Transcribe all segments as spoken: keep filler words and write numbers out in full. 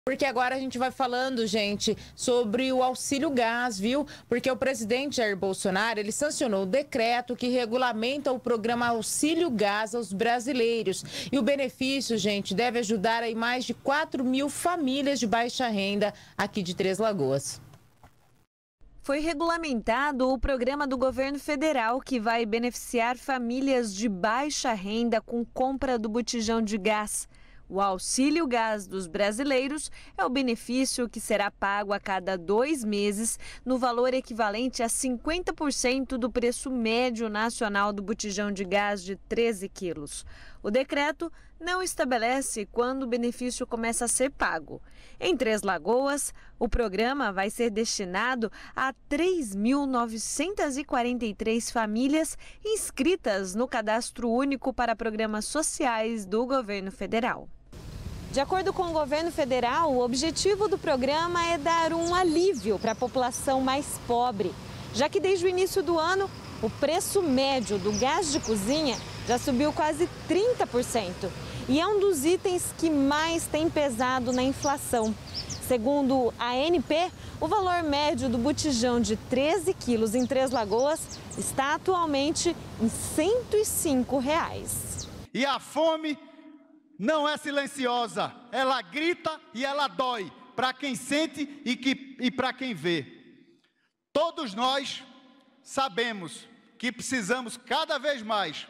Porque agora a gente vai falando, gente, sobre o auxílio gás, viu? Porque o presidente Jair Bolsonaro, ele sancionou o decreto que regulamenta o programa Auxílio Gás aos brasileiros. E o benefício, gente, deve ajudar aí mais de quatro mil famílias de baixa renda aqui de Três Lagoas. Foi regulamentado o programa do governo federal que vai beneficiar famílias de baixa renda com compra do botijão de gás. O Auxílio Gás dos brasileiros é o benefício que será pago a cada dois meses no valor equivalente a cinquenta por cento do preço médio nacional do botijão de gás de treze quilos. O decreto não estabelece quando o benefício começa a ser pago. Em Três Lagoas, o programa vai ser destinado a três mil novecentas e quarenta e três famílias inscritas no Cadastro Único para Programas Sociais do governo federal. De acordo com o governo federal, o objetivo do programa é dar um alívio para a população mais pobre, já que desde o início do ano, o preço médio do gás de cozinha já subiu quase trinta por cento e é um dos itens que mais tem pesado na inflação. Segundo a A N P, o valor médio do botijão de treze quilos em Três Lagoas está atualmente em cento e cinco reais. E a fome não é silenciosa, ela grita e ela dói para quem sente e, que, e para quem vê. Todos nós sabemos que precisamos cada vez mais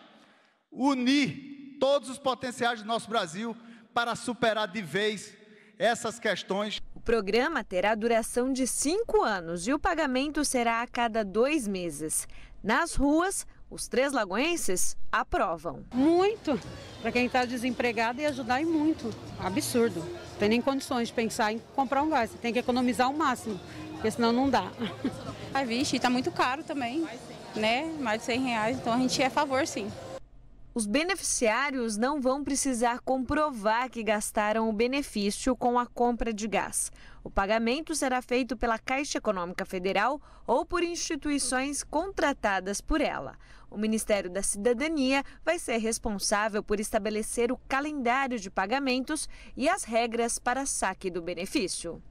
unir todos os potenciais do nosso Brasil para superar de vez essas questões. O programa terá duração de cinco anos e o pagamento será a cada dois meses. Nas ruas, os três lagoenses aprovam. Muito. Para quem está desempregado, ia ajudar e muito. Absurdo. Não tem nem condições de pensar em comprar um gás. Você tem que economizar o máximo, porque senão não dá. Ai, vixe, está muito caro também, né? Mais de cem reais, então a gente é a favor, sim. Os beneficiários não vão precisar comprovar que gastaram o benefício com a compra de gás. O pagamento será feito pela Caixa Econômica Federal ou por instituições contratadas por ela. O Ministério da Cidadania vai ser responsável por estabelecer o calendário de pagamentos e as regras para saque do benefício.